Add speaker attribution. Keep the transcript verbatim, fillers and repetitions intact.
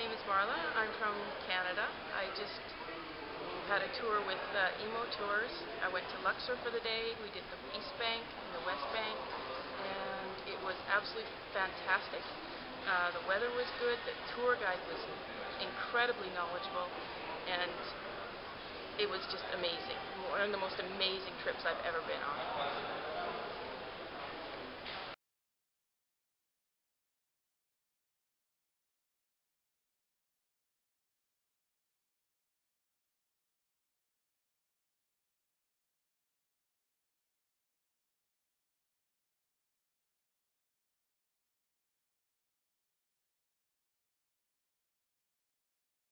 Speaker 1: name is Marla. I'm from Canada. I just had a tour with uh, Emo Tours. I went to Luxor for the day. We did the East Bank and the West Bank, and it was absolutely fantastic. Uh, the weather was good. The tour guide was incredibly knowledgeable, and it was just amazing. One of the most amazing trips I've ever been on.